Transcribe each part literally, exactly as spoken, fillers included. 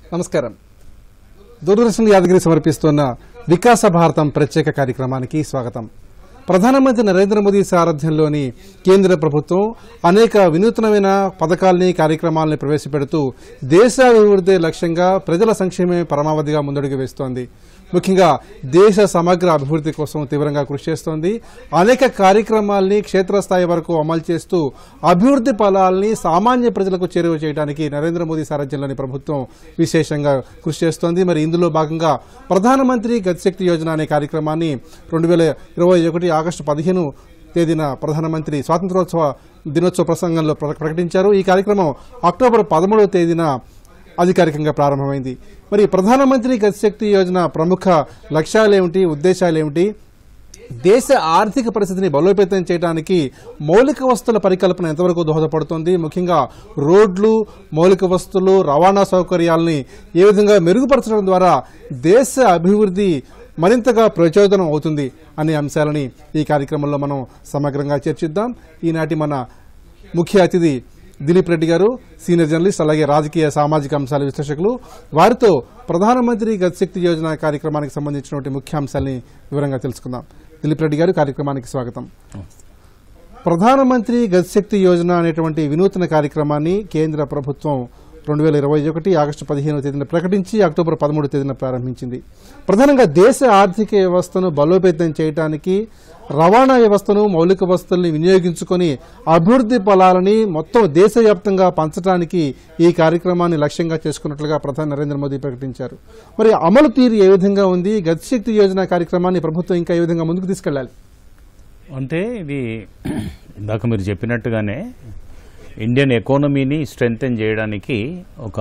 నమస్కారం. దూరదర్శన్ యాదగిరి సమర్పిస్తున్న వికాస భారతం ప్రత్యేక కార్యక్రమానికి స్వాగతం. ప్రధానమంత్రి నరేంద్ర మోదీ సారథ్యంలోని కేంద్ర ప్రభుత్వం అనేక వినూత్నమైన పథకాలని కార్యక్రమాలని ప్రవేశపెడుతూ దేశాభివృద్ధి లక్ష్యంగా ప్రజల సంక్షేమమే పరమావధిగా ముందడుగు వేస్తోంది. ముఖ్యంగా దేశ సమగ్ర అభివృద్ధి కోసం తీవ్రంగా కృషి చేస్తోంది. అనేక కార్యక్రమాల్ని క్షేత్రస్థాయి వరకు అమలు చేస్తూ అభివృద్ధి ఫలాల్ని సామాన్య ప్రజలకు చేరువ చేయడానికి నరేంద్ర మోదీ సారథ్యంలోని ప్రభుత్వం విశేషంగా కృషి చేస్తోంది. మరి ఇందులో భాగంగా ప్రధానమంత్రి గతిశక్తి యోజన అనే కార్యక్రమాన్ని రెండు వేల ఇరవై ఒకటి ఆగస్టు పదిహేను తేదీన ప్రధానమంత్రి స్వాతంత్రోత్సవ దినోత్సవ ప్రసంగంలో ప్రకటించారు. ఈ కార్యక్రమం అక్టోబర్ పదమూడవ తేదీన అధికారికంగా ప్రారంభమైంది. మరి ప్రధానమంత్రి గతిశక్తి యోజన ప్రముఖ లక్ష్యాలేమిటి, ఉద్దేశాలేమిటి, దేశ ఆర్థిక పరిస్థితిని బలోపేతం చేయడానికి మౌలిక వస్తువుల పరికల్పన ఎంతవరకు దోహదపడుతుంది, ముఖ్యంగా రోడ్లు, మౌలిక వస్తువులు, రవాణా సౌకర్యాలని ఏ విధంగా మెరుగుపరచడం ద్వారా దేశ అభివృద్ధి మరింతగా ప్రచోదనం అవుతుంది అనే అంశాలని ఈ కార్యక్రమంలో మనం సమగ్రంగా చర్చిద్దాం. ఈనాటి మన ముఖ్య అతిథి దిలీప్ రెడ్డి గారు, సీనియర్ జర్నలిస్ట్, అలాగే రాజకీయ సామాజిక అంశాల విశ్లేషకులు. వారితో ప్రధానమంత్రి గతిశక్తి యోజన కార్యక్రమానికి సంబంధించినటువంటి ముఖ్య అంశాలని వివరంగా తెలుసుకుందాం. దిలీప్ రెడ్డి గారు, కార్యక్రమానికి స్వాగతం. ప్రధానమంత్రి గతిశక్తి యోజన అనేటువంటి వినూత్న కార్యక్రమాన్ని కేంద్ర ప్రభుత్వం రెండు వేల ఇరవై ఒకటి ఆగస్టు పదిహేనవ తేదీన ప్రకటించి అక్టోబర్ పదమూడు తేదీన ప్రారంభించింది. ప్రధానంగా దేశ ఆర్థిక వ్యవస్థను బలోపేతం చేయడానికి, రవాణా వ్యవస్థను, మౌలిక వస్తువుల్ని వినియోగించుకొని అభివృద్ధి ఫలాలని మొత్తం దేశవ్యాప్తంగా పంచడానికి ఈ కార్యక్రమాన్ని లక్ష్యంగా చేసుకున్నట్లుగా ప్రధాని నరేంద్ర మోదీ ప్రకటించారు. మరి అమలు తీరు ఏ విధంగా ఉంది? గతిశక్తి యోజన కార్యక్రమాన్ని ప్రభుత్వం ఇంకా ఏ విధంగా ముందుకు తీసుకెళ్లాలి? అంటే ఇది ఇందాక మీరు చెప్పినట్టుగానే ఇండియన్ ఎకానమీని స్ట్రెంగ్తెన్ చేయడానికి ఒక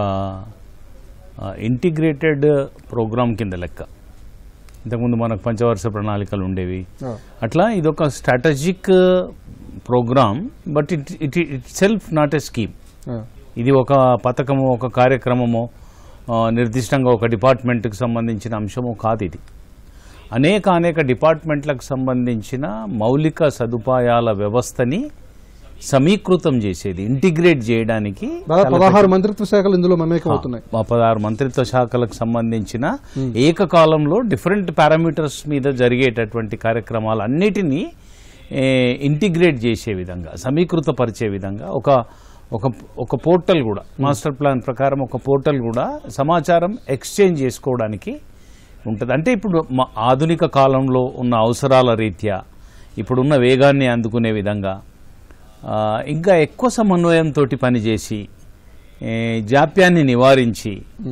ఇంటిగ్రేటెడ్ ప్రోగ్రామ్ కింద లెక్క. ఇంతకుముందు మనకు పంచవర్ష ప్రణాళికలు ఉండేవి, అట్లా ఇదొక strategic programme. But it it itself not a scheme. ఇది ఒక పథకము, ఒక కార్యక్రమము, నిర్దిష్టంగా ఒక డిపార్ట్మెంట్కి సంబంధించిన అంశము కాదు. ఇది అనేక అనేక డిపార్ట్మెంట్లకు సంబంధించిన మౌలిక సదుపాయాల వ్యవస్థని సమీకృతం చేసేది, ఇంటిగ్రేట్ చేయడానికి పదహారు మంత్రిత్వ శాఖలు ఇందులో మమేకమవుతున్నాయి. పదహారు మంత్రిత్వ శాఖలకు సంబంధించిన ఏకకాలంలో డిఫరెంట్ పారామీటర్స్ మీద జరిగేటటువంటి కార్యక్రమాలు అన్నిటినీ ఇంటిగ్రేట్ చేసే విధంగా, సమీకృతపరిచే విధంగా ఒక ఒక ఒక పోర్టల్ కూడా, మాస్టర్ ప్లాన్ ప్రకారం ఒక పోర్టల్ కూడా సమాచారం ఎక్స్చేంజ్ చేసుకోవడానికి ఉంటుంది. అంటే ఇప్పుడు ఆధునిక కాలంలో ఉన్న అవసరాల రీత్యా, ఇప్పుడున్న వేగాన్ని అందుకునే విధంగా ఇంకా ఎక్కువ సమన్వయంతో పనిచేసి జాప్యాన్ని నివారించి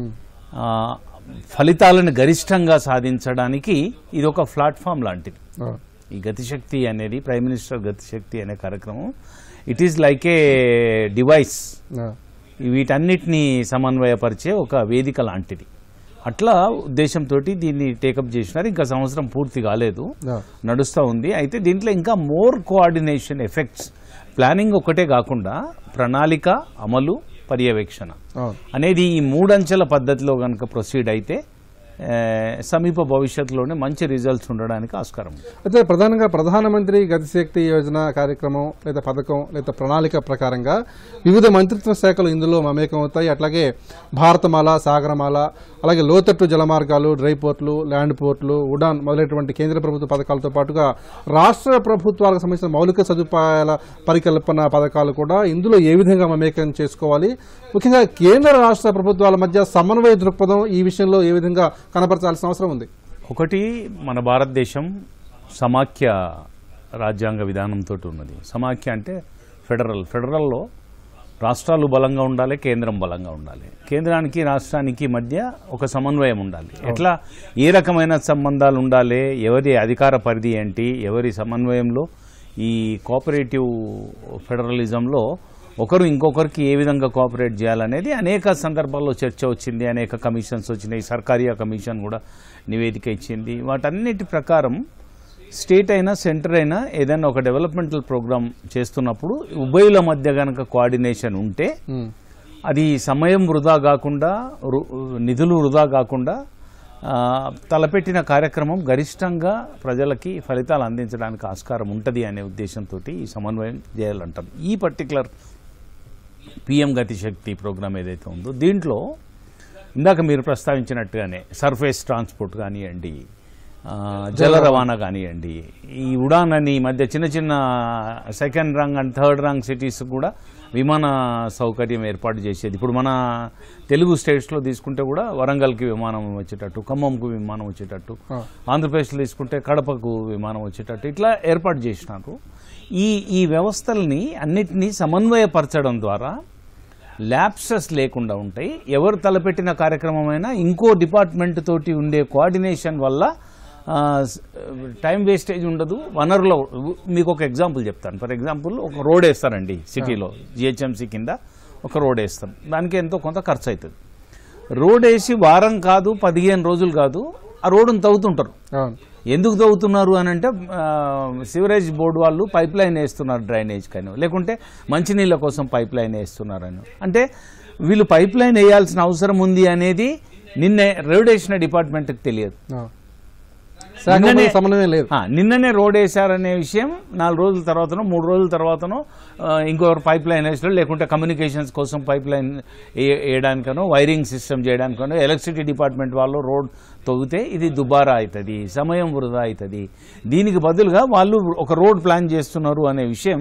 ఫలితాలను గరిష్టంగా సాధించడానికి ఇది ఒక ప్లాట్ఫామ్ లాంటిది. ఈ గతిశక్తి అనేది, ప్రైమ్ మినిస్టర్ గతిశక్తి అనే కార్యక్రమం, it is like a device. వీటన్నిటినీ సమన్వయపరిచే ఒక వేదిక లాంటిది. అట్లా ఉద్దేశంతో దీన్ని టేకప్ చేసినారు. ఇంకా సంవత్సరం పూర్తి కాలేదు, నడుస్తూ ఉంది. అయితే దీంట్లో ఇంకా మోర్ కోఆర్డినేషన్ ఎఫెక్ట్స్, ప్లానింగ్ ఒకటే కాకుండా ప్రణాళిక, అమలు, పర్యవేక్షణ అనేది ఈ మూడంచెల పద్ధతిలో కనుక ప్రొసీడ్ అయితే సమీప భవిష్యత్తులోనే మంచి రిజల్ట్స్ ఉండడానికి ఆస్కారం. అయితే ప్రధానంగా ప్రధానమంత్రి గతిశక్తి యోజన కార్యక్రమం లేదా పథకం లేదా ప్రణాళిక ప్రకారంగా వివిధ మంత్రిత్వ శాఖలు ఇందులో మమేకమవుతాయి. అట్లాగే భారతమాల, సాగరమాల, అలాగే లోతట్టు జలమార్గాలు, డ్రై పోర్టులు, ల్యాండ్ పోర్టులు, ఉడాన్ మొదలైనటువంటి కేంద్ర ప్రభుత్వ పథకాలతో పాటుగా రాష్ట్ర ప్రభుత్వాలకు సంబంధించిన మౌలిక సదుపాయాల పరికల్పన పథకాలు కూడా ఇందులో ఏ విధంగా మమేకం చేసుకోవాలి, ముఖ్యంగా కేంద్ర రాష్ట్ర ప్రభుత్వాల మధ్య సమన్వయ దృక్పథం ఈ విషయంలో ఏ విధంగా కనపరచాల్సిన అవసరం ఉంది? ఒకటి, మన భారతదేశం సమాఖ్య రాజ్యాంగ విధానంతో ఉన్నది. సమాఖ్య అంటే ఫెడరల్. ఫెడరల్లో రాష్ట్రాలు బలంగా ఉండాలి, కేంద్రం బలంగా ఉండాలి. కేంద్రానికి రాష్ట్రానికి మధ్య ఒక సమన్వయం ఉండాలి. ఎట్లా, ఏ రకమైన సంబంధాలు ఉండాలి, ఎవరి అధికార పరిధి ఏంటి, ఎవరి సమన్వయంలో ఈ కోఆపరేటివ్ ఫెడరలిజంలో ఒకరు ఇంకొకరికి ఏ విధంగా కోఆపరేట్ చేయాలనేది అనేక సందర్భాల్లో చర్చ వచ్చింది. అనేక కమిషన్స్ వచ్చినాయి. సర్కారియా కమిషన్ కూడా నివేదిక ఇచ్చింది. వాటన్నిటి ప్రకారం స్టేట్ అయినా సెంటర్ అయినా ఏదైనా ఒక డెవలప్మెంటల్ ప్రోగ్రామ్ చేస్తున్నప్పుడు ఉభయుల మధ్య గనక కోఆర్డినేషన్ ఉంటే అది సమయం వృధా కాకుండా, నిధులు వృధా కాకుండా తలపెట్టిన కార్యక్రమం గరిష్టంగా ప్రజలకి ఫలితాలు అందించడానికి ఆస్కారం ఉంటుంది అనే ఉద్దేశంతో ఈ సమన్వయం చేయాలంటారు. ఈ పర్టికులర్ పిఎం గతిశక్తి ప్రోగ్రామ్ ఏదైతే ఉందో దీంట్లో ఇందాక మీరు ప్రస్తావించినట్టుగానే సర్ఫేస్ ట్రాన్స్పోర్ట్ కానివ్వండి, జల రవాణా కానివ్వండి, ఈ ఉడాన్ అని ఈ మధ్య చిన్న చిన్న second rung and third rung cities కూడా విమాన సౌకర్యం ఏర్పాటు చేసేది. ఇప్పుడు మన తెలుగు స్టేట్స్లో తీసుకుంటే కూడా వరంగల్కి విమానం వచ్చేటట్టు, ఖమ్మంకు విమానం వచ్చేటట్టు, ఆంధ్రప్రదేశ్లో తీసుకుంటే కడపకు విమానం వచ్చేటట్టు ఇట్లా ఏర్పాటు చేసినారు. ఈ ఈ వ్యవస్థల్ని అన్నిటినీ సమన్వయపరచడం ద్వారా ల్యాప్సెస్ లేకుండా ఉంటాయి. ఎవరు తలపెట్టిన కార్యక్రమమైనా ఇంకో డిపార్ట్మెంట్ తోటి ఉండే కోఆర్డినేషన్ వల్ల టైం వేస్టేజ్ ఉండదు. వనరులో మీకు ఒక ఎగ్జాంపుల్ చెప్తాను. ఫర్ ఎగ్జాంపుల్ ఒక రోడ్ వేస్తారండి సిటీలో, జిహెచ్ఎంసీ కింద ఒక రోడ్ వేస్తాం. దానికి ఎంతో కొంత ఖర్చు అవుతుంది. రోడ్ వేసి వారం కాదు, పదిహేను రోజులు కాదు, ఆ రోడ్డును తవ్వుతుంటారు. ఎందుకు తవ్వుతున్నారు అని అంటే సివరేజ్ బోర్డు వాళ్ళు పైప్ లైన్ వేస్తున్నారు డ్రైనేజ్ కానీ, లేకుంటే మంచినీళ్ళ కోసం పైప్ లైన్ వేస్తున్నారని. అంటే వీళ్ళు పైప్ లైన్ వేయాల్సిన అవసరం ఉంది అనేది నిన్నే రోడ్ వేసిన డిపార్ట్మెంట్కి తెలియదు. సమన్వయం లేదు. నిన్ననే రోడ్ వేశారనే విషయం నాలుగు రోజుల తర్వాతనో మూడు రోజుల తర్వాతనో ఇంకొకరు పైప్ లైన్ వేసారు, లేకుంటే కమ్యూనికేషన్స్ కోసం పైప్ లైన్ వేయడానికనో వైరింగ్ సిస్టమ్ చేయడానికనో ఎలక్ట్రిసిటీ డిపార్ట్మెంట్ వాళ్ళు రోడ్ తవ్వితే ఇది దుబారా అవుతుంది, సమయం వృధా అవుతుంది. దీనికి బదులుగా వాళ్ళు ఒక రోడ్ ప్లాన్ చేస్తున్నారు అనే విషయం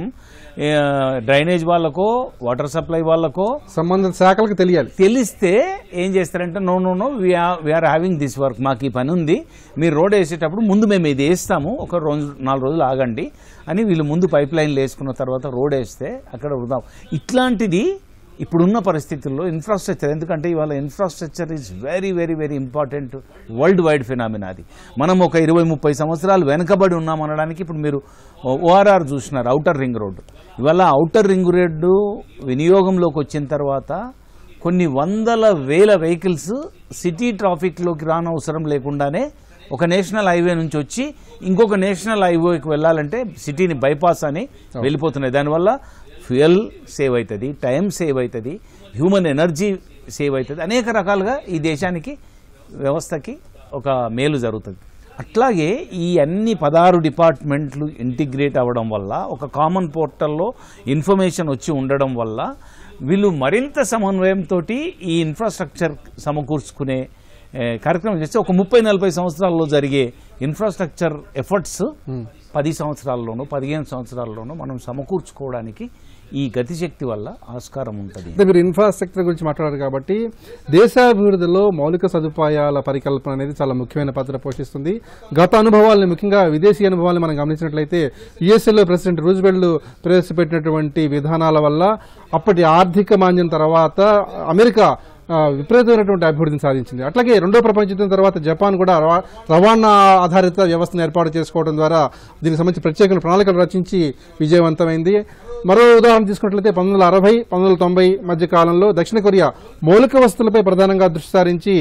డ్రైనేజ్ వాళ్ళకో వాటర్ సప్లై వాళ్ళకో సంబంధిత శాఖలకు తెలియాలి. తెలిస్తే ఏం చేస్తారంటే no no no we are having this work, మాకు ఈ పని ఉంది, మీరు రోడ్ వేసేటప్పుడు ముందు మేము ఇది వేస్తాము, ఒక రోజు నాలుగు రోజులు ఆగండి అని వీళ్ళు ముందు పైప్ లైన్లు వేసుకున్న తర్వాత రోడ్ వేస్తే అక్కడ వృధా. ఇట్లాంటిది ఇప్పుడున్న పరిస్థితుల్లో ఇన్ఫ్రాస్ట్రక్చర్, ఎందుకంటే ఇవాళ infrastructure is very very very important worldwide phenomena. అది మనం ఒక ఇరవై ముప్పై సంవత్సరాలు వెనకబడి ఉన్నామనడానికి ఇప్పుడు మీరు ఓఆర్ఆర్ చూసినారు, ఔటర్ రింగ్ రోడ్డు. ఇవాళ ఔటర్ రింగ్ రోడ్డు వినియోగంలోకి వచ్చిన తర్వాత కొన్ని వందల వేల వెహికల్స్ సిటీ ట్రాఫిక్లోకి రానవసరం లేకుండానే ఒక నేషనల్ హైవే నుంచి వచ్చి ఇంకొక నేషనల్ హైవేకి వెళ్ళాలంటే సిటీని బైపాస్ అని వెళ్ళిపోతున్నాయి. దానివల్ల ఫ్యూయల్ సేవ్ అవుతుంది, టైం సేవ్ అవుతుంది, హ్యూమన్ ఎనర్జీ సేవ్ అవుతుంది, అనేక రకాలుగా ఈ దేశానికి వ్యవస్థకి ఒక మేలు జరుగుతుంది. అట్లాగే ఈ అన్ని పదహారు డిపార్ట్మెంట్లు ఇంటిగ్రేట్ అవ్వడం వల్ల ఒక కామన్ పోర్టల్లో ఇన్ఫర్మేషన్ వచ్చి ఉండడం వల్ల వీళ్ళు మరింత సమన్వయంతో ఈ ఇన్ఫ్రాస్ట్రక్చర్ సమకూర్చుకునే కార్యక్రమం చేస్తే ఒక ముప్పై నలభై సంవత్సరాల్లో జరిగే ఇన్ఫ్రాస్ట్రక్చర్ ఎఫర్ట్స్ పది సంవత్సరాల్లోనూ పదిహేను సంవత్సరాల్లోనూ మనం సమకూర్చుకోవడానికి ఈ గతిశక్తి వల్ల ఆస్కారం ఉంటుంది. మీరు ఇన్ఫ్రాస్ట్రక్చర్ గురించి మాట్లాడారు కాబట్టి దేశాభివృద్ధిలో మౌలిక సదుపాయాల పరికల్పన అనేది చాలా ముఖ్యమైన పాత్ర పోషిస్తుంది. గత అనుభవాలను, ముఖ్యంగా విదేశీ అనుభవాలను మనం గమనించినట్లయితే యుఎస్ఏలో ప్రెసిడెంట్ రూజ్వెల్ట్ ప్రవేశపెట్టినటువంటి విధానాల వల్ల అప్పటి ఆర్థిక మాంద్యం తర్వాత అమెరికా విపరీతమైనటువంటి అభివృద్ధిని సాధించింది. అట్లాగే రెండో ప్రపంచ యుద్ధం తర్వాత జపాన్ కూడా రవాణా ఆధారిత వ్యవస్థను ఏర్పాటు చేసుకోవడం ద్వారా దీనికి సంబంధించి ప్రత్యేక ప్రణాళికలు రచించి విజయవంతమైంది. మరో ఉదాహరణ తీసుకున్నట్లయితే పంతొమ్మిది వందల అరవై పంతొమ్మిది వందల తొంభై మధ్య కాలంలో దక్షిణ కొరియా మౌలిక వస్తువులపై ప్రధానంగా దృష్టి సారించి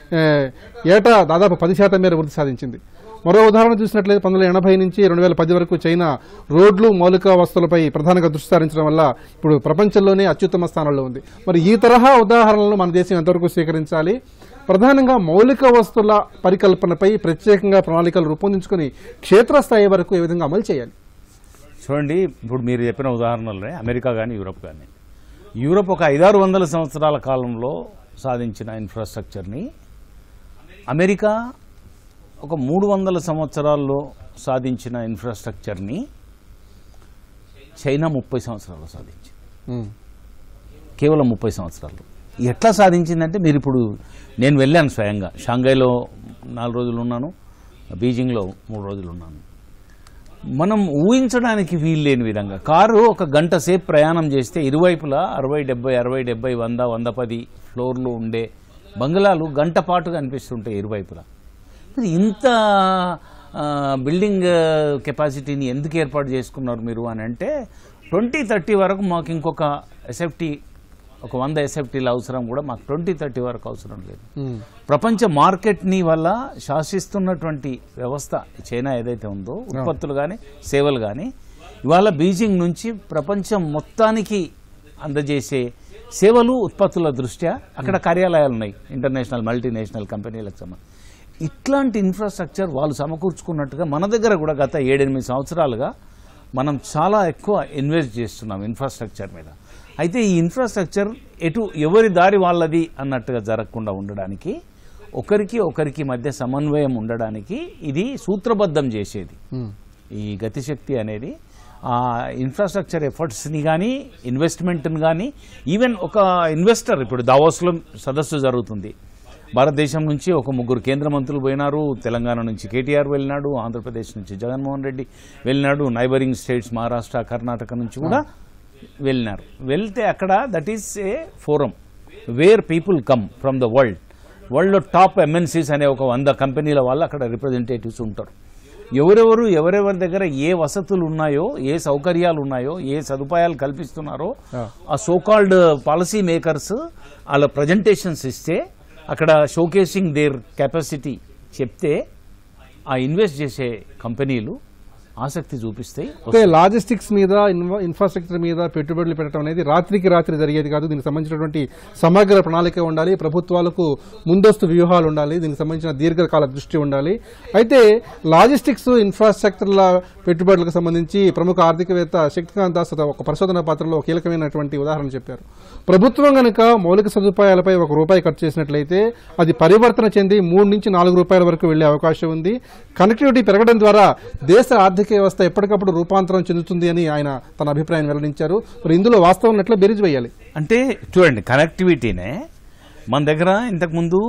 ఏటా దాదాపు పది శాతం మేర వృద్ధి సాధించింది. మరో ఉదాహరణ చూసినట్లయితే పంతొమ్మిది వందల ఎనభై నుంచి రెండు వేల పది వరకు చైనా రోడ్లు మౌలిక వస్తువులపై ప్రధానంగా దృష్టి సారించడం వల్ల ఇప్పుడు ప్రపంచంలోనే అత్యుత్తమ స్థానంలో ఉంది. మరి ఈ తరహా ఉదాహరణలను మన దేశం ఎంతవరకు స్వీకరించాలి? ప్రధానంగా మౌలిక వస్తువుల పరికల్పనపై ప్రత్యేకంగా ప్రణాళికలు రూపొందించుకుని క్షేత్రస్థాయి వరకు ఏ విధంగా అమలు చేయాలి? చూడండి, ఇప్పుడు మీరు చెప్పిన ఉదాహరణలనే అమెరికా కానీ యూరప్ కానీ, యూరప్ ఒక ఐదారు వందల సంవత్సరాల కాలంలో సాధించిన ఇన్ఫ్రాస్ట్రక్చర్ని అమెరికా ఒక మూడు వందల సంవత్సరాల్లో సాధించిన ఇన్ఫ్రాస్ట్రక్చర్ని చైనా ముప్పై సంవత్సరాల్లో సాధించింది. కేవలం ముప్పై సంవత్సరాలు. ఎట్లా సాధించిందంటే, మీరు ఇప్పుడు నేను వెళ్ళాను స్వయంగా, షాంఘైలో నాలుగు రోజులు ఉన్నాను, బీజింగ్లో మూడు రోజులు ఉన్నాను. మనం ఊహించడానికి వీలు లేని విధంగా కారు ఒక గంట సేపు ప్రయాణం చేస్తే ఇరువైపులా అరవై డెబ్బై అరవై డెబ్బై వంద వంద పది ఫ్లోర్లు ఉండే బంగ్లాలు గంట పాటుగా అనిపిస్తుంటాయి ఇరువైపులా. ఇంత బిల్డింగ్ కెపాసిటీని ఎందుకు ఏర్పాటు చేసుకున్నారు మీరు అని అంటే, ట్వంటీ థర్టీ వరకు మాకు ఇంకొక ఎస్ఎఫ్టీ ఒక వంద ఎస్ఎఫ్టీల అవసరం కూడా మాకు ట్వంటీ థర్టీ వరకు అవసరం లేదు. ప్రపంచ మార్కెట్ని వల్ల శాసిస్తున్నటువంటి వ్యవస్థ చైనా ఏదైతే ఉందో, ఉత్పత్తులు కానీ సేవలు కానీ ఇవాళ బీజింగ్ నుంచి ప్రపంచం మొత్తానికి అందజేసే సేవలు ఉత్పత్తుల దృష్ట్యా అక్కడ కార్యాలయాలు ఉన్నాయి, ఇంటర్నేషనల్ మల్టీనేషనల్ కంపెనీలకు సంబంధించి. ఇట్లాంటి ఇన్ఫ్రాస్ట్రక్చర్ వాళ్ళు సమకూర్చుకున్నట్టుగా మన దగ్గర కూడా గత ఏడెనిమిది సంవత్సరాలుగా మనం చాలా ఎక్కువ ఇన్వెస్ట్ చేస్తున్నాం ఇన్ఫ్రాస్ట్రక్చర్ మీద. అయితే ఈ ఇన్ఫ్రాస్ట్రక్చర్ ఎటు ఎవరి దారి వాళ్ళది అన్నట్టుగా జరగకుండా ఉండడానికి, ఒకరికి ఒకరికి మధ్య సమన్వయం ఉండడానికి ఇది సూత్రబద్ధం చేసేది. ఈ గతిశక్తి అనేది ఆ ఇన్ఫ్రాస్ట్రక్చర్ ఎఫర్ట్స్ని కానీ, ఇన్వెస్ట్మెంట్ని కానీ, ఈవెన్ ఒక ఇన్వెస్టర్, ఇప్పుడు దావోస్లో సదస్సు జరుగుతుంది, భారతదేశం నుంచి ఒక ముగ్గురు కేంద్ర మంత్రులు పోయినారు, తెలంగాణ నుంచి కేటీఆర్ వెళ్ళినాడు, ఆంధ్రప్రదేశ్ నుంచి జగన్మోహన్ రెడ్డి వెళ్ళినాడు, నైబరింగ్ స్టేట్స్ మహారాష్ట్ర, కర్ణాటక నుంచి కూడా వెళ్ళినారు. వెళ్తే అక్కడ that is a forum where people come from the world. వరల్డ్లో టాప్ ఎంఎన్సీస్ అనే ఒక వంద కంపెనీల వాళ్ళు అక్కడ రిప్రజెంటేటివ్స్ ఉంటారు. ఎవరెవరు ఎవరెవరి దగ్గర ఏ వసతులు ఉన్నాయో, ఏ సౌకర్యాలు ఉన్నాయో, ఏ సదుపాయాలు కల్పిస్తున్నారో ఆ సోకాల్డ్ పాలసీ మేకర్స్ వాళ్ళ ప్రజెంటేషన్స్ ఇస్తే, అక్కడ షోకేసింగ్ దేర్ కెపాసిటీ చెప్తే, ఆ ఇన్వెస్ట్ చేసే కంపెనీలు ఆసక్తి చూపిస్తాయి. అంటే లాజిస్టిక్స్ మీద, ఇన్ఫ్రాస్ట్రక్చర్ మీద పెట్టుబడులు పెట్టడం అనేది రాత్రికి రాత్రి జరిగేది కాదు. దీనికి సంబంధించినటువంటి సమగ్ర ప్రణాళిక ఉండాలి, ప్రభుత్వాలకు ముందస్తు వ్యూహాలు ఉండాలి, దీనికి సంబంధించిన దీర్ఘకాల దృష్టి ఉండాలి. అయితే లాజిస్టిక్స్, ఇన్ఫ్రాస్ట్రక్చర్ల పెట్టుబడులకు సంబంధించి ప్రముఖ ఆర్థికవేత్త శక్తికాంత్ దాస్ ఒక పరిశోధన పాత్రలో కీలకమైనటువంటి ఉదాహరణ చెప్పారు. ప్రభుత్వం కనుక మౌలిక సదుపాయాలపై ఒక రూపాయి ఖర్చు చేసినట్లయితే అది పరివర్తన చెంది మూడు నుంచి నాలుగు రూపాయల వరకు వెళ్లే అవకాశం ఉంది. కనెక్టివిటీ పెరగడం ద్వారా దేశ ఆర్థిక వ్యవస్థ ఎప్పటికప్పుడు రూపాంతరం చెందుతుంది అని ఆయన తన అభిప్రాయం వెల్లడించారు. మరి ఇందులో వాస్తవం ఎట్లా బెరీజ్ వేయాలి అంటే చూడండి, కనెక్టివిటీనే మన దగ్గర ఇంతకుముందు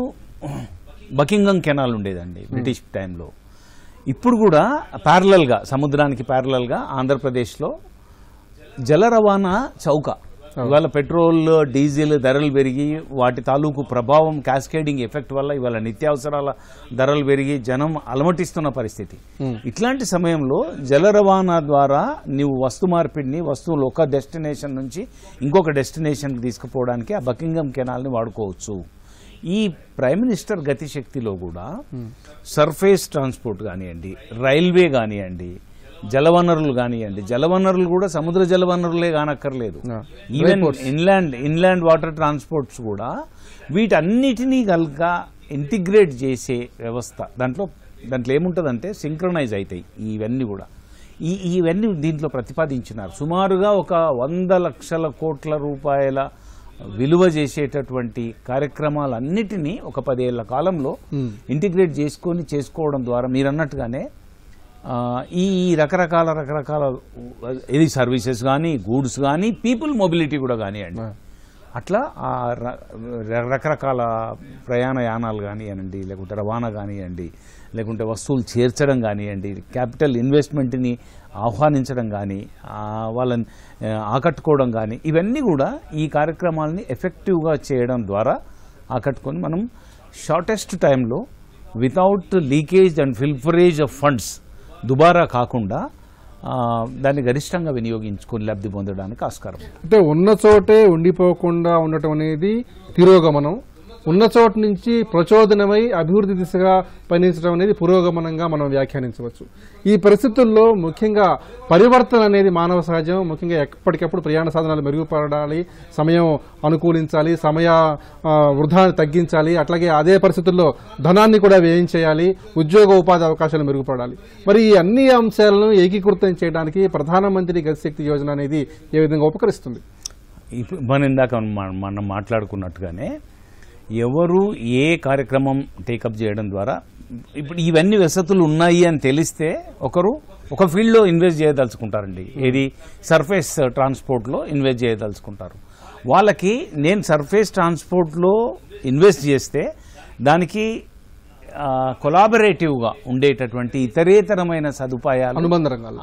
బకింగం కెనాల్ ఉండేదండి బ్రిటిష్ టైంలో. ఇప్పుడు కూడా ప్యారలల్గా, సముద్రానికి ప్యారలల్గా ఆంధ్రప్రదేశ్లో జల రవాణా చౌక. ఇవాళ పెట్రోల్, డీజిల్ ధరలు పెరిగి వాటి తాలూకు ప్రభావం, క్యాస్కేడింగ్ ఎఫెక్ట్ వల్ల ఇవాళ నిత్యావసరాల ధరలు పెరిగి జనం అలమటిస్తున్న పరిస్థితి. ఇట్లాంటి సమయంలో జల రవాణా ద్వారా నీవు వస్తు మార్పిడిని, వస్తువులు ఒక డెస్టినేషన్ నుంచి ఇంకొక డెస్టినేషన్కి తీసుకుపోవడానికి ఆ బకింగం కెనాల్ని వాడుకోవచ్చు. ఈ ప్రైమ్ మినిస్టర్ గతిశక్తిలో కూడా సర్ఫేస్ ట్రాన్స్పోర్ట్ కానివ్వండి, రైల్వే కానివ్వండి, జలవనరులు కానివ్వండి, జలవనరులు కూడా సముద్ర జలవనరులే కానక్కర్లేదు, even inland inland water transports కూడా వీటన్నిటినీ కనుక ఇంటిగ్రేట్ చేసే వ్యవస్థ. దాంట్లో దాంట్లో ఏముంటుందంటే సింక్రనైజ్ అవుతాయి ఇవన్నీ కూడా. ఈ ఇవన్నీ దీంట్లో ప్రతిపాదించినారు. సుమారుగా ఒక వంద లక్షల కోట్ల రూపాయల విలువ చేసేటటువంటి కార్యక్రమాలన్నిటినీ ఒక పదేళ్ల కాలంలో ఇంటిగ్రేట్ చేసుకొని చేసుకోవడం ద్వారా మీరన్నట్టుగానే ఈ రకరకాల రకరకాల ఇది సర్వీసెస్ కానీ, గూడ్స్ కానీ, పీపుల్ మొబిలిటీ కూడా కానివ్వండి, అట్లా ఆ రకరకాల ప్రయాణ యానాలు కానివ్వండి, లేకుంటే రవాణా కానివ్వండి, లేకుంటే వస్తువులు చేర్చడం కానివ్వండి, క్యాపిటల్ ఇన్వెస్ట్మెంట్ని ఆహ్వానించడం కానీ, వాళ్ళని ఆకట్టుకోవడం కానీ, ఇవన్నీ కూడా ఈ కార్యక్రమాలని ఎఫెక్టివ్గా చేయడం ద్వారా ఆకట్టుకొని మనం షార్టెస్ట్ టైంలో without leakage and pilferage of funds దుబారా కాకుండా దాన్ని గరిష్టంగా వినియోగించుకొని లబ్ధి పొందడానికి ఆస్కారం. అంటే ఉన్న చోటే ఉండిపోకుండా ఉండటం అనేది తిరోగమనం, ఉన్న చోటు నుంచి ప్రచోదనమై అభివృద్ధి దిశగా పయనించడం అనేది పురోగమనంగా మనం వ్యాఖ్యానించవచ్చు. ఈ పరిస్థితుల్లో ముఖ్యంగా పరివర్తన అనేది మానవ సహజం. ముఖ్యంగా ఎప్పటికప్పుడు ప్రయాణ సాధనాలు మెరుగుపడాలి, సమయం అనుకూలించాలి, సమయ వృధాన్ని తగ్గించాలి, అట్లాగే అదే పరిస్థితుల్లో ధనాన్ని కూడా వ్యయం చేయాలి, ఉద్యోగ ఉపాధి అవకాశాలు మెరుగుపడాలి. మరి ఈ అన్ని అంశాలను ఏకీకృతం చేయడానికి ప్రధానమంత్రి గతిశక్తి యోజన అనేది ఏ విధంగా ఉపకరిస్తుంది? ఇప్పుడు మనం ఇందాక మనం మాట్లాడుకున్నట్టుగానే ఎవరు ఏ కార్యక్రమం టేకప్ చేయడం ద్వారా ఇప్పుడు ఇవన్నీ వసతులు ఉన్నాయి అని తెలిస్తే ఒకరు ఒక ఫీల్డ్లో ఇన్వెస్ట్ చేయదలుచుకుంటారండి. ఏది సర్ఫేస్ ట్రాన్స్పోర్ట్లో ఇన్వెస్ట్ చేయదలుచుకుంటారు. వాళ్ళకి నేను సర్ఫేస్ ట్రాన్స్పోర్ట్లో ఇన్వెస్ట్ చేస్తే దానికి కొలాబరేటివ్గా ఉండేటటువంటి ఇతరేతరమైన సదుపాయాలు, అనుబంధ రంగాలు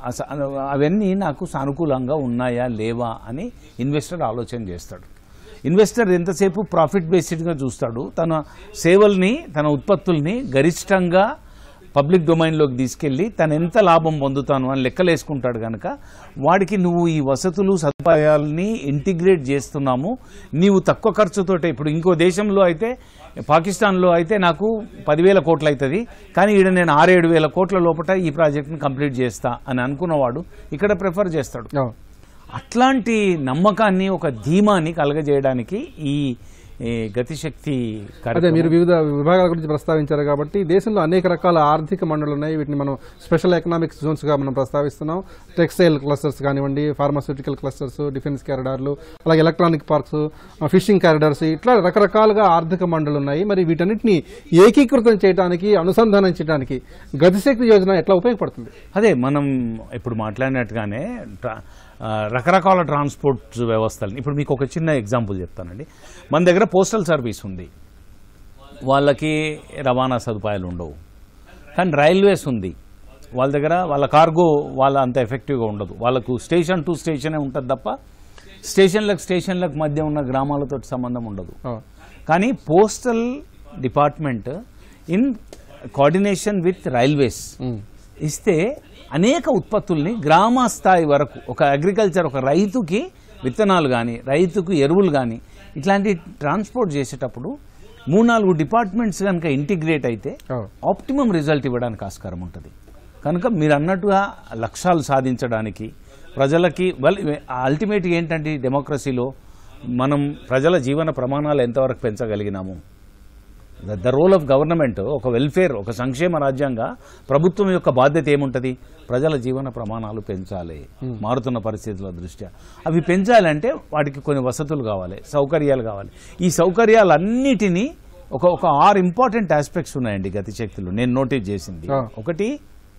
అవన్నీ నాకు సానుకూలంగా ఉన్నాయా లేవా అని ఇన్వెస్టర్ ఆలోచన చేస్తాడు. ఇన్వెస్టర్ ఎంతసేపు ప్రాఫిట్ బేస్డ్గా చూస్తాడు. తన సేవల్ని, తన ఉత్పత్తుల్ని గరిష్టంగా పబ్లిక్ డొమైన్లోకి తీసుకెళ్లి తను ఎంత లాభం పొందుతాను అని లెక్కలేసుకుంటాడు కనుక వాడికి నువ్వు ఈ వసతులు సదుపాయాలని ఇంటిగ్రేట్ చేస్తున్నాము, నీవు తక్కువ ఖర్చుతోటే. ఇప్పుడు ఇంకో దేశంలో అయితే, పాకిస్తాన్లో అయితే నాకు పదివేల కోట్లు అవుతుంది, కానీ ఈడ నేను ఆరేడు వేల కోట్ల లోపల ఈ ప్రాజెక్ట్ని కంప్లీట్ చేస్తా అని అనుకున్నవాడు ఇక్కడ ప్రిఫర్ చేస్తాడు. అట్లాంటి నమ్మకాన్ని, ఒక ధీమాని కలగజేయడానికి ఈ ఈ గతిశక్తి అదే కార్యక్రమం మీరు వివిధ విభాగాల గురించి ప్రస్తావించారు కాబట్టి దేశంలో అనేక రకాల ఆర్థిక మండళ్లు ఉన్నాయి. వీటిని మనం స్పెషల్ ఎకనామిక్ జోన్స్ గా మనం ప్రస్తావిస్తున్నాం. టెక్స్టైల్ క్లస్టర్స్ కానివ్వండి, ఫార్మాస్యూటికల్ క్లస్టర్స్, డిఫెన్స్ కారిడార్లు, అలాగే ఎలక్ట్రానిక్ పార్క్స్, ఫిషింగ్ కారిడార్స్, ఇట్లా రకరకాలుగా ఆర్థిక మండళ్లు ఉన్నాయి. మరి వీటన్నిటిని ఏకీకృతం చేయడానికి, అనుసంధానం చేయడానికి గతిశక్తి యోజన ఎట్లా ఉపయోగపడుతుంది? అదే మనం ఇప్పుడు మాట్లాడినట్టుగానే రకరకాల ట్రాన్స్పోర్ట్ వ్యవస్థలు. ఇప్పుడు మీకు ఒక చిన్న ఎగ్జాంపుల్ చెప్తానండి. మన దగ్గర పోస్టల్ సర్వీస్ ఉంది, వాళ్ళకి రవాణా సదుపాయాలు ఉండవు. కానీ రైల్వేస్ ఉంది, వాళ్ళ దగ్గర వాళ్ళ కార్గో వాళ్ళ అంత ఎఫెక్టివ్గా ఉండదు. వాళ్ళకు స్టేషన్ టు స్టేషనే ఉంటుంది తప్ప స్టేషన్లకు స్టేషన్లకు మధ్య ఉన్న గ్రామాలతో సంబంధం ఉండదు. కానీ postal department in coordination with railways ఇస్తే అనేక ఉత్పత్తుల్ని గ్రామ స్థాయి వరకు, ఒక అగ్రికల్చర్, ఒక రైతుకి విత్తనాలు కానీ, రైతుకు ఎరువులు కానీ, ఇట్లాంటి ట్రాన్స్పోర్ట్ చేసేటప్పుడు మూడు నాలుగు డిపార్ట్మెంట్స్ కనుక ఇంటిగ్రేట్ అయితే ఆప్టిమం రిజల్ట్ ఇవ్వడానికి ఆస్కారం ఉంటుంది. కనుక మీరు అన్నట్టుగా లక్ష్యాలు సాధించడానికి ప్రజలకి వెల్ అల్టిమేట్గా ఏంటంటే డెమోక్రసీలో మనం ప్రజల జీవన ప్రమాణాలు ఎంతవరకు పెంచగలిగినాము. ద రోల్ ఆఫ్ గవర్నమెంట్, ఒక వెల్ఫేర్, ఒక సంక్షేమ రాజ్యంగా ప్రభుత్వం యొక్క బాధ్యత ఏముంటుంది? ప్రజల జీవన ప్రమాణాలు పెంచాలి. మారుతున్న పరిస్థితుల దృష్ట్యా అవి పెంచాలంటే వాటికి కొన్ని వసతులు కావాలి, సౌకర్యాలు కావాలి. ఈ సౌకర్యాలన్నిటినీ ఒక ఒక ఆరు ఇంపార్టెంట్ ఆస్పెక్ట్స్ ఉన్నాయండి గతిశక్తులు నేను నోటీస్ చేసింది. ఒకటి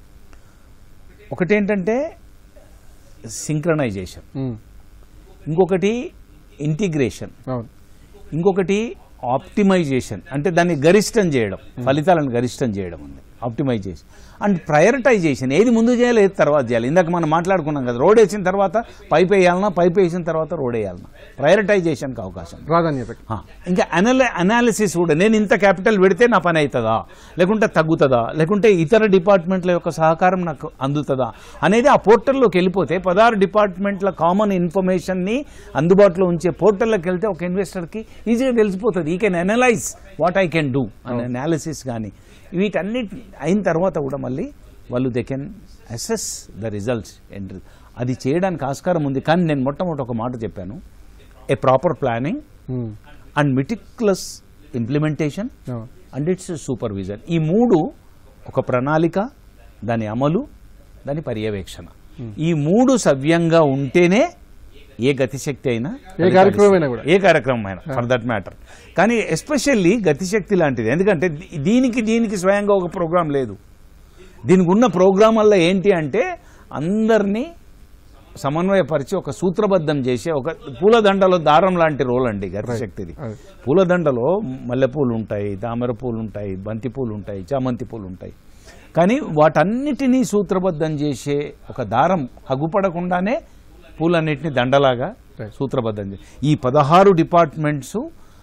ఒకటి ఏంటంటే సింక్రనైజేషన్, ఇంకొకటి ఇంటిగ్రేషన్, ఇంకొకటి ఆప్టిమైజేషన్, అంటే దాన్ని గరిష్టం చేయడం, ఫలితాలను గరిష్టం చేయడం ఉంది ఆప్టిమైజేషన్. అండ్ ప్రయారిటైజేషన్, ఏది ముందు చేయాలి ఏది తర్వాత చేయాలి. ఇందాక మనం మాట్లాడుకున్నాం కదా, రోడ్ వేసిన తర్వాత పైప్ వేయాలన్నా, పైప్ వేసిన తర్వాత రోడ్ వేయాలన్నా, ప్రయారిటైజేషన్కి అవకాశం, ప్రాధాన్యత. ఇంకా అనలై అనాలిసిస్ కూడా, నేను ఇంత క్యాపిటల్ పెడితే నా పని అవుతుందా, లేకుంటే తగ్గుతుందా, లేకుంటే ఇతర డిపార్ట్మెంట్ల యొక్క సహకారం నాకు అందుతుందా అనేది ఆ పోర్టల్లోకి వెళ్ళిపోతే, పదహారు డిపార్ట్మెంట్ల కామన్ ఇన్ఫర్మేషన్ని అందుబాటులో ఉంచే పోర్టల్లోకి వెళ్తే ఒక ఇన్వెస్టర్కి ఈజీగా తెలిసిపోతుంది. ఈ can analyse what I can do అనే అనాలిసిస్. కానీ వీటన్నిటి అయిన తర్వాత కూడా మళ్ళీ వాళ్ళు they can assess the results. అది చేయడానికి ఆస్కారం ఉంది. కానీ నేను మొట్టమొదటి ఒక మాట చెప్పాను, a proper planning and meticulous implementation and its supervision. ఈ మూడు, ఒక ప్రణాళిక, దాని అమలు, దాని పర్యవేక్షణ, ఈ మూడు సవ్యంగా ఉంటేనే ఏ గతిశక్తి అయినా, ఏ కార్యక్రమం కూడా, ఏ కార్యక్రమం అయినా ఫర్ దట్ మ్యాటర్. కానీ ఎస్పెషల్లీ గతిశక్తి లాంటిది, ఎందుకంటే దీనికి దీనికి స్వయంగా ఒక ప్రోగ్రాం లేదు. దీనికి ఉన్న ప్రోగ్రాం వల్ల ఏంటి అంటే అందరినీ సమన్వయపరిచి ఒక సూత్రబద్ధం చేసే, ఒక పూలదండలో దారం లాంటి రోల్ అండి గతిశక్తిది. పూలదండలో మల్లెపూలు ఉంటాయి, తామర పూలు ఉంటాయి, బంతి పూలు ఉంటాయి, చామంతి పూలు ఉంటాయి. కానీ వాటన్నిటినీ సూత్రబద్ధం చేసే ఒక దారం హగుపడకుండానే పూలన్నిటిని దండలాగా సూత్రబద్ధం చేసి, ఈ పదహారు డిపార్ట్మెంట్స్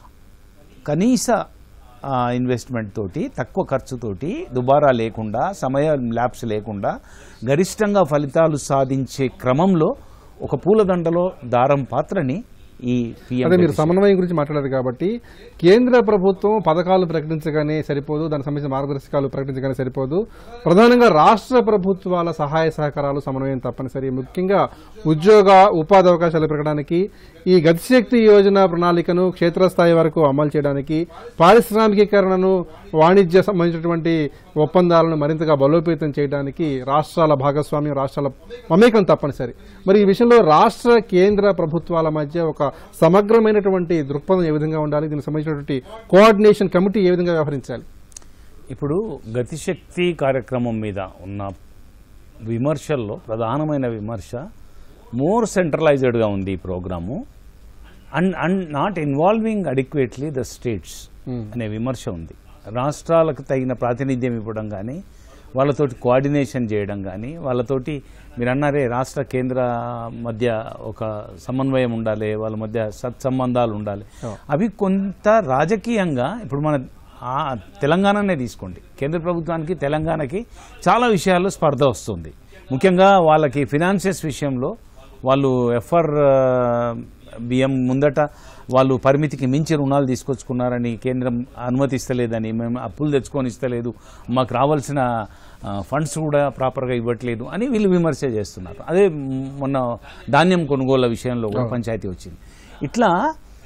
కనీస ఇన్వెస్ట్మెంట్ తోటి, తక్కువ ఖర్చుతోటి, దుబారా లేకుండా, సమయ ల్యాప్స్ లేకుండా గరిష్టంగా ఫలితాలు సాధించే క్రమంలో ఒక పూలదండలో దారం పాత్రని ఈ అదే మీరు సమన్వయం గురించి మాట్లాడారు కాబట్టి, కేంద్ర ప్రభుత్వం పథకాలు ప్రకటించగానే సరిపోదు, దానికి సంబంధించిన మార్గదర్శకాలు ప్రకటించగానే సరిపోదు. ప్రధానంగా రాష్ట్ర ప్రభుత్వాల సహాయ సహకారాలు, సమన్వయం తప్పనిసరి. ముఖ్యంగా ఉద్యోగ ఉపాధి అవకాశాలు పెరగడానికి, ఈ గతిశక్తి యోజన ప్రణాళికను క్షేత్రస్థాయి వరకు అమలు చేయడానికి, పారిశ్రామికీకరణను, వాణిజ్య సంబంధించినటువంటి ఒప్పందాలను మరింతగా బలోపేతం చేయడానికి రాష్ట్రాల భాగస్వామ్యం, రాష్ట్రాల మమేకం తప్పనిసరి. మరి ఈ విషయంలో రాష్ట్ర కేంద్ర ప్రభుత్వాల మధ్య ఒక సమగ్రమైనటువంటి దృక్పథం ఏ విధంగా ఉండాలి, దీనికి సంబంధించినటువంటి కోఆర్డినేషన్ కమిటీ ఏ విధంగా వ్యవహరించాలి? ఇప్పుడు గతిశక్తి కార్యక్రమం మీద ఉన్న విమర్శల్లో ప్రధానమైన విమర్శ మోర్ సెంట్రలైజ్డ్గా ఉంది ఈ programme, and and not involving adequately the states అనే విమర్శ ఉంది. రాష్ట్రాలకు తగిన ప్రాతినిధ్యం ఇవ్వడం కానీ, వాళ్ళతోటి కోఆర్డినేషన్ చేయడం కానీ, వాళ్ళతోటి మీరు అన్నారే రాష్ట్ర కేంద్ర మధ్య ఒక సమన్వయం ఉండాలి, వాళ్ళ మధ్య సత్సంబంధాలు ఉండాలి. అవి కొంత రాజకీయంగా, ఇప్పుడు మన తెలంగాణనే తీసుకోండి, కేంద్ర ప్రభుత్వానికి తెలంగాణకి చాలా విషయాల్లో స్పర్ధ వస్తుంది. ముఖ్యంగా వాళ్ళకి ఫినాన్షియస్ విషయంలో వాళ్ళు ఎఫ్ఆర్ బియ్యం ముందట వాళ్ళు పరిమితికి మించి రుణాలు తీసుకొచ్చుకున్నారని, కేంద్రం అనుమతిస్తలేదని, మేము అప్పులు తెచ్చుకొని ఇస్తలేదు, మాకు రావాల్సిన ఫండ్స్ కూడా ప్రాపర్గా ఇవ్వట్లేదు అని వీళ్ళు విమర్శ చేస్తున్నారు. అదే మొన్న ధాన్యం కొనుగోళ్ల విషయంలో కూడా పంచాయతీ వచ్చింది. ఇట్లా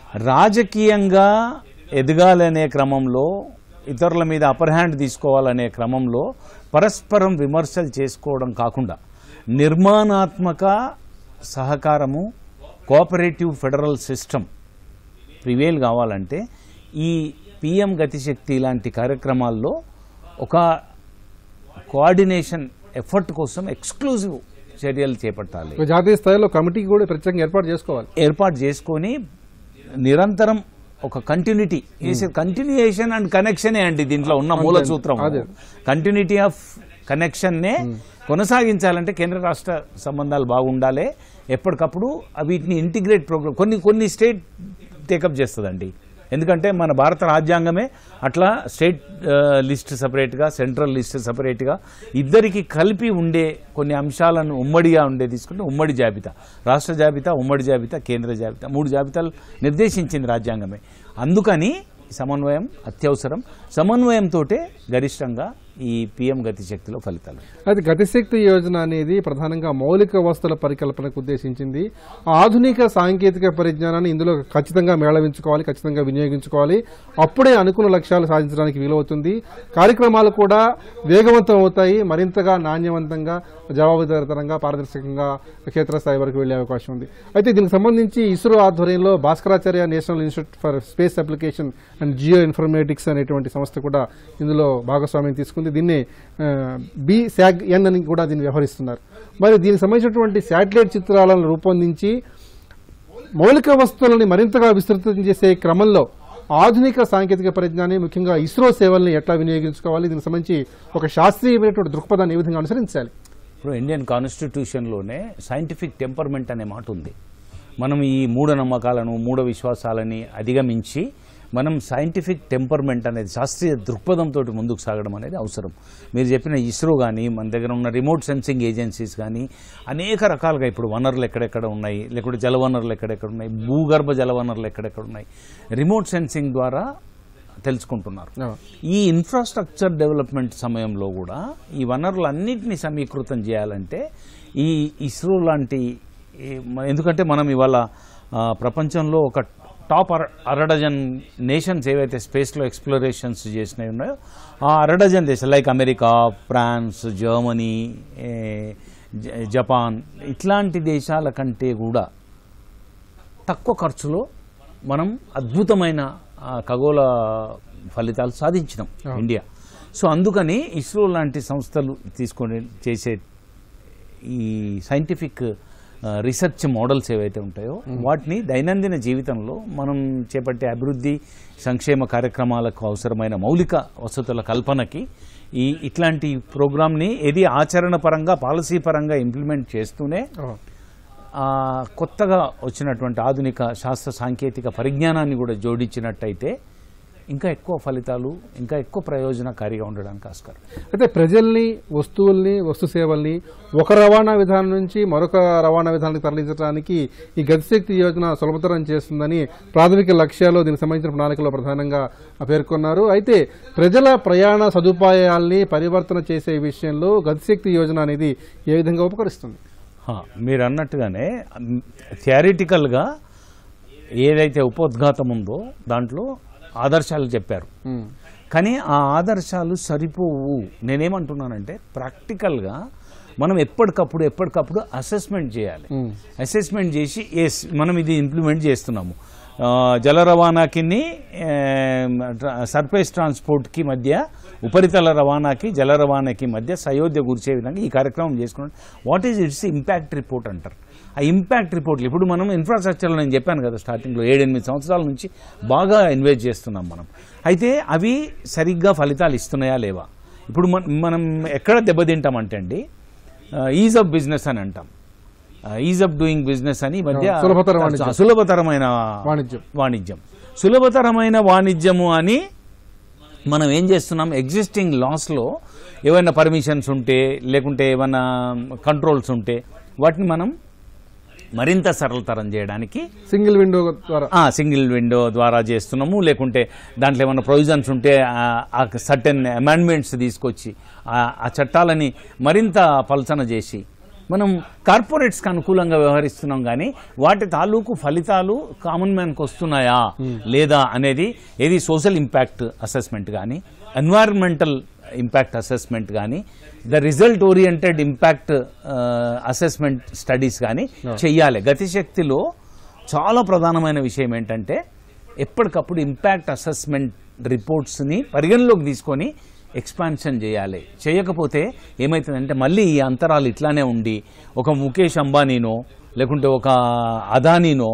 రాజకీయంగా ఎదగాలనే క్రమంలో, ఇతరుల మీద అప్పర్ హ్యాండ్ తీసుకోవాలనే క్రమంలో పరస్పరం విమర్శలు చేసుకోవడం కాకుండా నిర్మాణాత్మక సహకారము, కోఆపరేటివ్ ఫెడరల్ సిస్టమ్ ప్రివేల్ కావాలంటే ఈ పిఎం గతిశక్తి లాంటి కార్యక్రమాల్లో ఒక కోఆర్డినేషన్ ఎఫర్ట్ కోసం ఎక్స్క్లూజివ్ చర్యలు చేపట్టాలి. జాతీయ స్థాయిలో కమిటీ కూడా ప్రత్యేకంగా ఏర్పాటు చేసుకోవాలి. ఏర్పాటు చేసుకొని నిరంతరం ఒక కంటిన్యూటీ, కంటిన్యూయేషన్ అండ్ కనెక్షనే అండి దీంట్లో ఉన్న మూల సూత్రం. కంటిన్యూటీ ఆఫ్ కనెక్షన్నే కొనసాగించాలంటే కేంద్ర రాష్ట్ర సంబంధాలు బాగుండాలి. ఎప్పటికప్పుడు వీటిని ఇంటిగ్రేట్ ప్రోగ్రామ్ కొన్ని కొన్ని స్టేట్ టేకప్ చేస్తుందండి. ఎందుకంటే మన భారత రాజ్యాంగమే అట్లా స్టేట్ లిస్ట్ సపరేట్గా, సెంట్రల్ లిస్ట్ సపరేట్గా ఇద్దరికి కలిపి ఉండే కొన్ని అంశాలను ఉమ్మడిగా ఉండే తీసుకుంటే ఉమ్మడి జాబితా, రాష్ట్ర జాబితా, ఉమ్మడి జాబితా, కేంద్ర జాబితా, మూడు జాబితాలు నిర్దేశించింది రాజ్యాంగమే. అందుకని సమన్వయం అత్యవసరం. సమన్వయంతో గరిష్టంగా ఈ పిఎం గతిశక్తిలో ఫలితాలు. అది గతిశక్తి యోజన అనేది ప్రధానంగా మౌలిక వస్తువుల పరికల్పనకు ఉద్దేశించింది. ఆధునిక సాంకేతిక పరిజ్ఞానాన్ని ఇందులో ఖచ్చితంగా మేళవించుకోవాలి, ఖచ్చితంగా వినియోగించుకోవాలి. అప్పుడే అనుకున్న లక్ష్యాలు సాధించడానికి వీలవుతుంది. కార్యక్రమాలు కూడా వేగవంతం అవుతాయి, మరింతగా నాణ్యవంతంగా, జవాబుదారీతనంగా, పారదర్శకంగా క్షేత్రస్థాయి వరకు వెళ్లే అవకాశం ఉంది. అయితే దీనికి సంబంధించి ఇస్రో ఆధ్వర్యంలో Bhaskaracharya national institute for space application and geoinformatics అనేటువంటి సంస్థ కూడా ఇందులో భాగస్వామ్యం తీసుకుంది. దీన్ని బి శాగ్ ఎన్ అని కూడా దీన్ని వ్యవహరిస్తున్నారు. మరి దీనికి సంబంధించినటువంటి శాటిలైట్ చిత్రాలను రూపొందించి మౌలిక వస్తువులని మరింతగా విస్తృతం చేసే క్రమంలో ఆధునిక సాంకేతిక పరిజ్ఞానం, ముఖ్యంగా ఇస్రో సేవల్ని ఎట్లా వినియోగించుకోవాలి, దీనికి సంబంధించి ఒక శాస్త్రీయమైనటువంటి దృక్పథాన్ని ఏ విధంగా అనుసరించాలి? ఇప్పుడు ఇండియన్ కాన్స్టిట్యూషన్లోనే సైంటిఫిక్ టెంపర్మెంట్ అనే మాట ఉంది. మనం ఈ మూఢనమ్మకాలను, మూఢ విశ్వాసాలని అధిగమించి మనం సైంటిఫిక్ టెంపర్మెంట్ అనేది, శాస్త్రీయ దృక్పథంతో ముందుకు సాగడం అనేది అవసరం. మీరు చెప్పిన ఇస్రో కానీ, మన దగ్గర ఉన్న రిమోట్ సెన్సింగ్ ఏజెన్సీస్ కానీ అనేక రకాలుగా ఇప్పుడు వనరులు ఎక్కడెక్కడ ఉన్నాయి, లేకుంటే జలవనరులు ఎక్కడెక్కడ ఉన్నాయి, భూగర్భ జలవనరులు ఎక్కడెక్కడ ఉన్నాయి, రిమోట్ సెన్సింగ్ ద్వారా తెలుసుకుంటున్నారు. ఈ ఇన్ఫ్రాస్ట్రక్చర్ డెవలప్మెంట్ సమయంలో కూడా ఈ వనరులన్నింటినీ సమీకృతం చేయాలంటే ఈ ఇస్రో లాంటి, ఎందుకంటే మనం ఇవాళ ప్రపంచంలో ఒక టాప్ అర అరడజన్ నేషన్స్ ఏవైతే స్పేస్లో ఎక్స్ప్లోరేషన్స్ చేసినవి ఉన్నాయో ఆ అరడజన్ దేశాలు like America, France, Germany, Japan ఇట్లాంటి దేశాల కంటే కూడా తక్కువ ఖర్చులో మనం అద్భుతమైన ఖగోళ ఫలితాలు సాధించినాం ఇండియా. సో అందుకని ఇస్రో లాంటి సంస్థలు తీసుకొని చేసే ఈ సైంటిఫిక్ రీసెర్చ్ మోడల్స్ ఏవైతే ఉంటాయో వాటిని దైనందిన జీవితంలో మనం చేపట్టే అభివృద్ధి సంక్షేమ కార్యక్రమాలకు అవసరమైన మౌలిక వసతుల కల్పనకి ఈ ఇట్లాంటి ప్రోగ్రామ్ని ఏది ఆచరణ పరంగా, పాలసీ పరంగా ఇంప్లిమెంట్ చేస్తూనే కొత్తగా వచ్చినటువంటి ఆధునిక శాస్త్ర సాంకేతిక పరిజ్ఞానాన్ని కూడా జోడించినట్టయితే ఇంకా ఎక్కువ ఫలితాలు, ఇంకా ఎక్కువ ప్రయోజనకారిగా ఉండడానికి ఆస్కారం. అయితే ప్రజల్ని, వస్తువుల్ని, వస్తు సేవల్ని ఒక రవాణా విధానం నుంచి మరొక రవాణా విధానానికి తరలించడానికి ఈ గతిశక్తి యోజన సులభతరం చేస్తుందని ప్రాథమిక లక్ష్యాలు దీనికి సంబంధించిన ప్రణాళికలో ప్రధానంగా పేర్కొన్నారు. అయితే ప్రజల ప్రయాణ సదుపాయాల్ని పరివర్తన చేసే విషయంలో గతిశక్తి యోజన అనేది ఏ విధంగా ఉపకరిస్తుంది? మీరు అన్నట్టుగానే థియరిటికల్గా ఏదైతే ఉపోద్ఘాతం ఉందో దాంట్లో ఆదర్శాలు చెప్పారు, కానీ ఆ ఆదర్శాలు సరిపోవు. నేనేమంటున్నానంటే ప్రాక్టికల్గా మనం ఎప్పటికప్పుడు ఎప్పటికప్పుడు అసెస్మెంట్ చేయాలి. అసెస్మెంట్ చేసి ఎస్ మనం ఇది ఇంప్లిమెంట్ చేస్తున్నాము, జల రవాణాకి, సర్ఫేస్ ట్రాన్స్పోర్ట్కి మధ్య, ఉపరితల రవాణాకి జల రవాణాకి మధ్య సయోధ్య కూర్చే విధంగా ఈ కార్యక్రమం చేసుకున్నాం. What is its impact report అంటారు. ఆ ఇంపాక్ట్ రిపోర్ట్లు ఇప్పుడు మనం ఇన్ఫ్రాస్ట్రక్చర్లో నేను చెప్పాను కదా స్టార్టింగ్లో ఏడెనిమిది సంవత్సరాల నుంచి బాగా ఇన్వెస్ట్ చేస్తున్నాం మనం. అయితే అవి సరిగ్గా ఫలితాలు ఇస్తున్నాయా లేవా? ఇప్పుడు మనం ఎక్కడ దెబ్బతింటామంటే అండి ఈజ్ ఆఫ్ బిజినెస్ అని అంటాం, ఈజ్ ఆఫ్ డూయింగ్ బిజినెస్ అని మధ్య సులభతరమైన వాణిజ్యం వాణిజ్యం సులభతరమైన వాణిజ్యము అని మనం ఏం చేస్తున్నాం, ఎగ్జిస్టింగ్ లాస్లో ఏమైనా పర్మిషన్స్ ఉంటే లేకుంటే ఏమైనా కంట్రోల్స్ ఉంటే వాటిని మనం మరింత సరళతరం చేయడానికి సింగిల్ విండో ద్వారా సింగిల్ విండో ద్వారా చేస్తున్నాము. లేకుంటే దాంట్లో ఏమైనా ప్రొవిజన్స్ ఉంటే ఆ సర్టెన్ అమెండ్మెంట్స్ తీసుకొచ్చి ఆ చట్టాలని మరింత పలచన చేసి మనం కార్పొరేట్స్కి అనుకూలంగా వ్యవహరిస్తున్నాం కానీ వాటి తాలూకు ఫలితాలు కామన్ మ్యాన్కి వస్తున్నాయా లేదా అనేది ఏది సోషల్ ఇంపాక్ట్ అసెస్మెంట్ కానీ ఎన్వైరన్మెంటల్ ఇంపాక్ట్ అసెస్మెంట్ కానీ the result oriented impact assessment studies కానీ చెయ్యాలి. గతిశక్తిలో చాలా ప్రధానమైన విషయం ఏంటంటే ఎప్పటికప్పుడు ఇంపాక్ట్ అసెస్మెంట్ రిపోర్ట్స్ని పరిగణలోకి తీసుకొని ఎక్స్పాన్షన్ చేయాలి. చేయకపోతే ఏమవుతుందంటే మళ్ళీ ఈ అంతరాలు ఇట్లానే ఉండి ఒక ముఖేష్ అంబానీనో లేకుంటే ఒక అదానీనో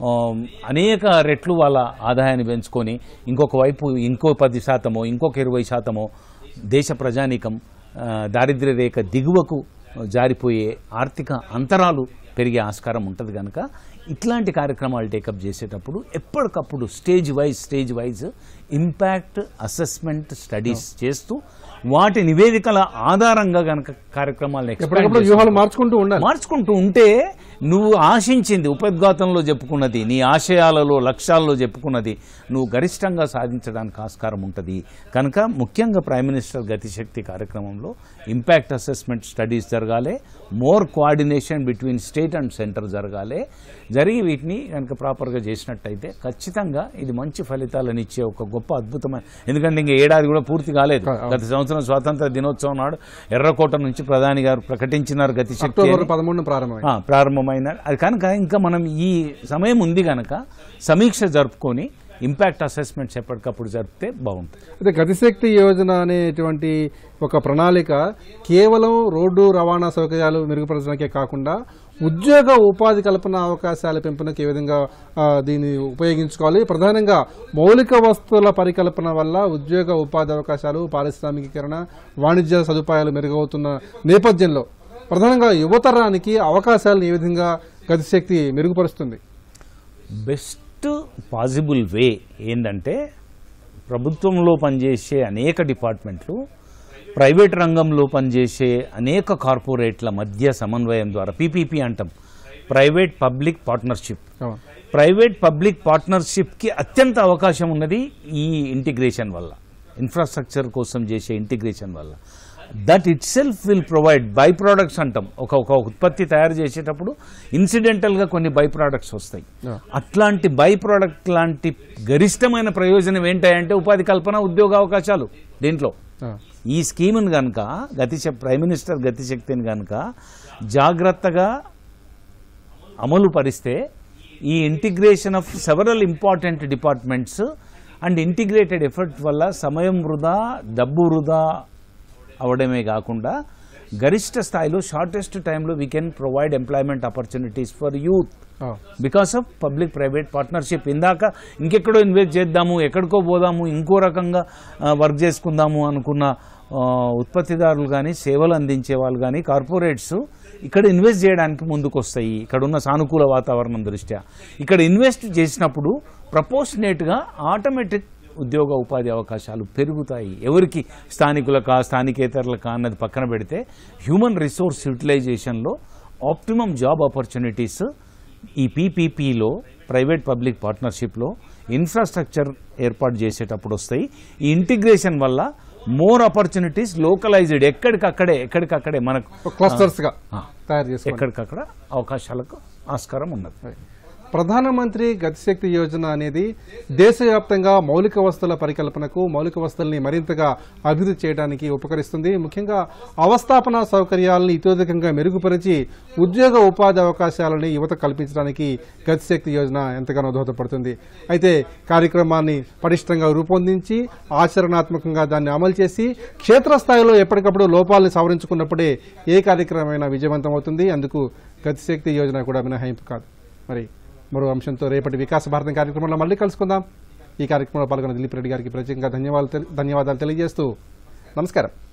అనేక రెట్లు వాళ్ళ ఆదాయాన్ని పెంచుకొని ఇంకొక వైపు ఇంకో పది శాతమో ఇంకొక ఇరవై శాతమో దేశ ప్రజానీకం దారిద్ర్య రేఖ దిగువకు జారిపోయే ఆర్థిక అంతరాలు పెరిగే ఆస్కారం ఉంటుంది. కనుక ఇట్లాంటి కార్యక్రమాలు టేకప్ చేసేటప్పుడు ఎప్పటికప్పుడు stage wise stage wise impact assessment studies చేస్తూ వాటి నివేదికల ఆధారంగా కనుక కార్యక్రమాలను మార్చుకుంటూ ఉండాలి. మార్చుకుంటూ ఉంటే నువ్వు ఆశించింది ఉపోద్ఘాతంలో చెప్పుకున్నది, నీ ఆశయాలలో లక్ష్యాల్లో చెప్పుకున్నది నువ్వు గరిష్టంగా సాధించడానికి ఆస్కారం ఉంటుంది. కనుక ముఖ్యంగా ప్రైమ్ మినిస్టర్ గతిశక్తి కార్యక్రమంలో ఇంపాక్ట్ అసెస్మెంట్ స్టడీస్ జరగాలి, more coordination between state and centre జరగాలి. జరిగి వీటిని కనుక ప్రాపర్గా చేసినట్టయితే ఖచ్చితంగా ఇది మంచి ఫలితాలను ఇచ్చే ఒక గొప్ప అద్భుతమైన, ఎందుకంటే ఇంకా ఏడాది కూడా పూర్తి కాలేదు. గత సంవత్సరం స్వాతంత్ర దినోత్సవం నాడు ఎర్రకోట నుంచి ప్రధాని గారు ప్రకటించినారు గతిశక్తి పదమూడు ప్రారంభమైన అది. కనుక ఇంకా మనం ఈ సమయం ఉంది కనుక సమీక్ష జరుపుకొని ఇంపాక్ట్ అసెస్మెంట్స్ ఎప్పటికప్పుడు జరిపితే బాగుంటుంది. అయితే గతిశక్తి యోజన అనేటువంటి ఒక ప్రణాళిక కేవలం రోడ్డు రవాణా సౌకర్యాలు మెరుగుపరచడానికే కాకుండా ఉద్యోగ ఉపాధి కల్పన అవకాశాల పెంపునకు ఏ విధంగా దీన్ని ఉపయోగించుకోవాలి, ప్రధానంగా మౌలిక వస్తువుల పరికల్పన వల్ల ఉద్యోగ ఉపాధి అవకాశాలు, పారిశ్రామికీకరణ, వాణిజ్య సదుపాయాలు మెరుగవుతున్న నేపథ్యంలో ప్రధానంగా యువతరానికి అవకాశాలను ఏ విధంగా గతిశక్తి మెరుగుపరుస్తుంది? బెస్ట్ పాసిబుల్ వే ఏంటంటే ప్రభుత్వంలో పనిచేసే అనేక డిపార్ట్మెంట్లు, ప్రైవేట్ రంగంలో పనిచేసే అనేక కార్పొరేట్ల మధ్య సమన్వయం ద్వారా పీపీపీ అంటాం, private public partnership. Private public పార్ట్నర్షిప్కి అత్యంత అవకాశం ఉన్నది ఈ ఇంటిగ్రేషన్ వల్ల, ఇన్ఫ్రాస్ట్రక్చర్ కోసం చేసే ఇంటిగ్రేషన్ వల్ల. That itself will provide byproducts అంటాం. ఒక ఒక ఉత్పత్తి తయారు చేసేటప్పుడు ఇన్సిడెంటల్గా కొన్ని బై ప్రోడక్ట్స్ వస్తాయి. అట్లాంటి బై ప్రోడక్ట్ లాంటి గరిష్టమైన ప్రయోజనం ఏంటంటే ఉపాధి కల్పన, ఉద్యోగ అవకాశాలు. దీంట్లో ఈ స్కీమ్ను కనుక గతిశక్తి ప్రైమ్ మినిస్టర్ గతిశక్తిని కనుక జాగ్రత్తగా అమలు పరిస్తే ఈ integration of several important departments and integrated effort వల్ల సమయం వృధా, డబ్బు వృధా అవడమే కాకుండా గరిష్ట స్థాయిలో షార్టెస్ట్ టైంలో we can provide employment opportunities for youth because of public private partnership. ఇందాక ఇంకెక్కడో ఇన్వెస్ట్ చేద్దాము, ఎక్కడికో పోదాము, ఇంకో రకంగా వర్క్ చేసుకుందాము అనుకున్న ఉత్పత్తిదారులు కానీ, సేవలు అందించే వాళ్ళు కానీ, కార్పొరేట్స్ ఇక్కడ ఇన్వెస్ట్ చేయడానికి ముందుకు వస్తాయి. ఇక్కడ ఉన్న సానుకూల వాతావరణం దృష్ట్యా ఇక్కడ ఇన్వెస్ట్ చేసినప్పుడు ప్రపోర్షనేట్గా ఆటోమేటిక్ ఉద్యోగ ఉపాధి అవకాశాలు పెరుగుతాయి. ఎవరికి స్థానికులకా స్థానికేతరులకా అన్నది పక్కన పెడితే హ్యూమన్ రిసోర్స్ యూటిలైజేషన్లో ఆప్టిమమ్ జాబ్ ఆపర్చునిటీస్ ఈ పీపీపీలో ప్రైవేట్ పబ్లిక్ పార్ట్నర్షిప్లో ఇన్ఫ్రాస్ట్రక్చర్ ఏర్పాటు చేసేటప్పుడు వస్తాయి. ఈ ఇంటిగ్రేషన్ వల్ల మోర్ ఆపర్చునిటీస్ లోకలైజ్డ్ ఎక్కడికక్కడే ఎక్కడికక్కడే మనకు క్లస్టర్స్గా తయారు చేసి ఎక్కడికక్కడ అవకాశాలకు ఆస్కారం ఉన్నది. ప్రధానమంత్రి గతిశక్తి యోజన అనేది దేశవ్యాప్తంగా మౌలిక వస్తువుల పరికల్పనకు, మౌలిక వస్తువుల్ని మరింతగా అభివృద్ధి చేయడానికి ఉపకరిస్తుంది. ముఖ్యంగా అవస్థాపన సౌకర్యాలను ఇతోధికంగా మెరుగుపరిచి ఉద్యోగ ఉపాధి అవకాశాలని యువత కల్పించడానికి గతిశక్తి యోజన ఎంతగానో దోహదపడుతుంది. అయితే కార్యక్రమాన్ని పటిష్టంగా రూపొందించి ఆచరణాత్మకంగా దాన్ని అమలు చేసి క్షేత్రస్థాయిలో ఎప్పటికప్పుడు లోపాలను సవరించుకున్నప్పుడే ఏ కార్యక్రమమైనా విజయవంతం అవుతుంది. అందుకు గతిశక్తి యోజన కూడా మినహాయింపు కాదు. మరి మరో అంశంతో రేపటి వికాస భారతం కార్యక్రమంలో మళ్ళీ కలుసుకుందాం. ఈ కార్యక్రమంలో పాల్గొన్న దిలీప్ రెడ్డి గారికి ప్రత్యేకంగా ధన్యవాదాలు ధన్యవాదాలు తెలియజేస్తూ నమస్కారం.